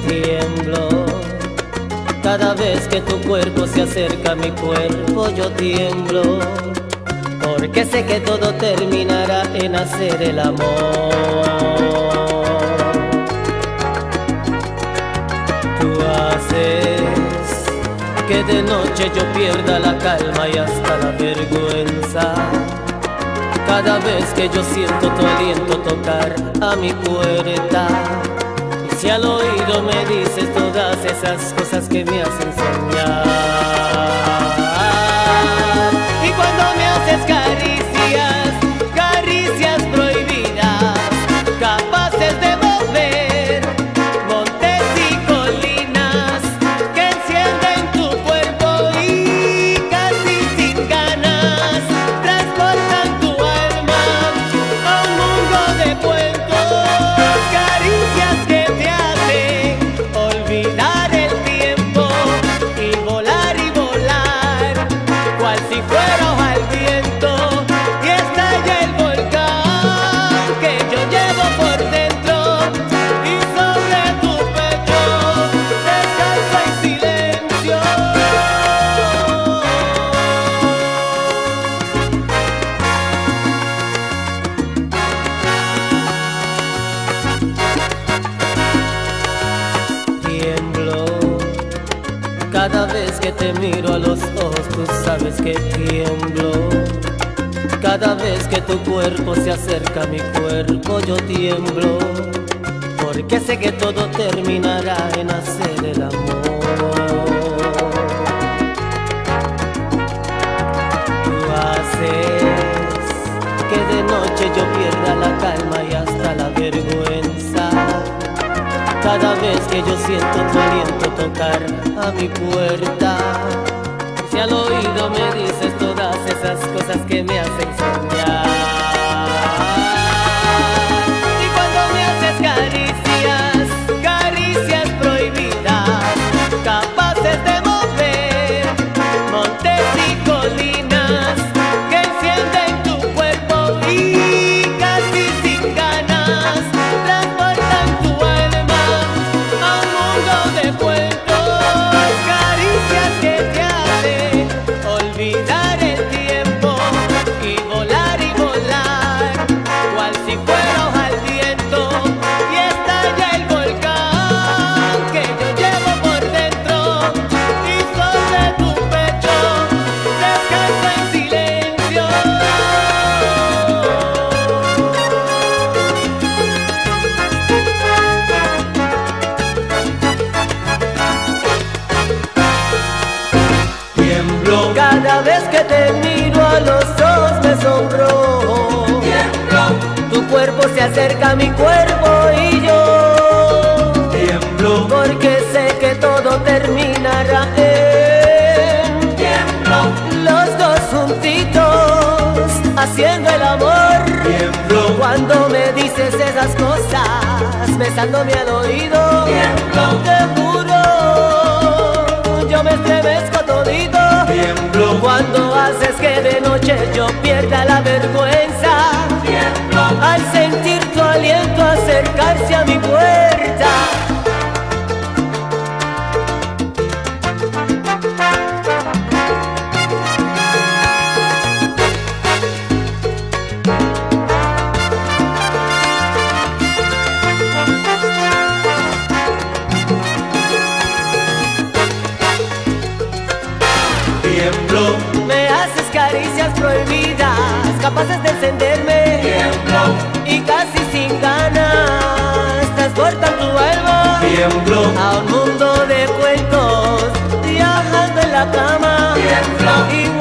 Tiemblo cada vez que tu cuerpo se acerca a mi cuerpo, yo tiemblo, porque sé que todo terminará en hacer el amor. Tú haces que de noche yo pierda la calma y hasta la vergüenza, cada vez que yo siento tu aliento tocar a mi puerta. Si al oído me dices todas esas cosas que me hacen soñar, y cuando me haces caricias, caricias prohibidas, capaces de mover montes y colinas, que encienden tu cuerpo y casi sin ganas transportan tu alma a un mundo de cuentos, caricias que olvidar el tiempo y volar, cual si fuera hoja al viento, y estalla el volcán que yo llevo por dentro, y sobre tu pecho descansa en silencio. Tiemblo cada vez que te miro a los ojos, tú sabes que tiemblo. Cada vez que tu cuerpo se acerca a mi cuerpo, yo tiemblo, porque sé que todo terminará en hacer el amor. Tú haces que de noche yo pierda la calma y hasta la vergüenza, cada vez que yo siento tu aliento tocar a mi puerta. Si al oído me dices todas esas cosas que me hacen soñar, y cuando me haces caricias, caricias prohibidas, capaces de mover montes y colinas, que encienden tu cuerpo y casi sin ganas transportan tu alma a un mundo de cuentos, caricias que te hacen olvidar el tiempo y volar, cual si fuera hoja al viento, y estalla el volcán que yo llevo por dentro, y sobre tu pecho descansa en silencio. Tiemblo Cada vez que te miro a los ojos me sonrojo. tiemblo, Tu cuerpo se acerca a mi cuerpo y yo tiemblo, porque sé que todo terminará en tiemblo, los dos juntitos haciendo el amor. tiemblo, Cuando me dices esas cosas besándome al oído, tiemblo, te juro yo me estremezco todito. tiemblo, Cuando haces que de noche yo pierda la vergüenza, tiemblo, al sentir tu aliento acercarse a mi puerta. tiemblo, Me haces caricias prohibidas, capaces de encenderme, tiemblo, y casi sin ganas transportan tu alma tiemblo, a un mundo de cuentos, viajando en la cama tiemblo, y